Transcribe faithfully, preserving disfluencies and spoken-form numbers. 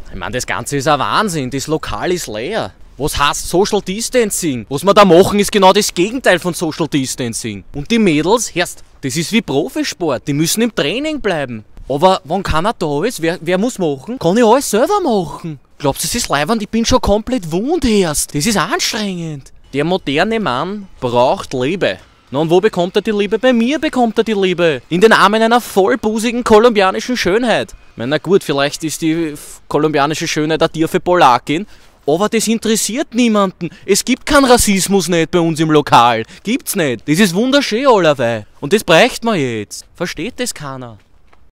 Ich meine, das Ganze ist ein Wahnsinn. Das Lokal ist leer. Was heißt Social Distancing? Was wir da machen, ist genau das Gegenteil von Social Distancing. Und die Mädels, hörst, das ist wie Profisport. Die müssen im Training bleiben. Aber wenn keiner da ist, wer, wer muss machen? Kann ich alles selber machen. Glaubst du, es ist leibend? Ich bin schon komplett wund erst. Das ist anstrengend. Der moderne Mann braucht Liebe. Na und wo bekommt er die Liebe? Bei mir bekommt er die Liebe. In den Armen einer vollbusigen kolumbianischen Schönheit. Ich meine, na gut, vielleicht ist die kolumbianische Schönheit eine tiefe Polakin. Aber das interessiert niemanden. Es gibt keinen Rassismus nicht bei uns im Lokal. Gibt's nicht. Das ist wunderschön allerweil. Und das bräuchte man jetzt. Versteht das keiner?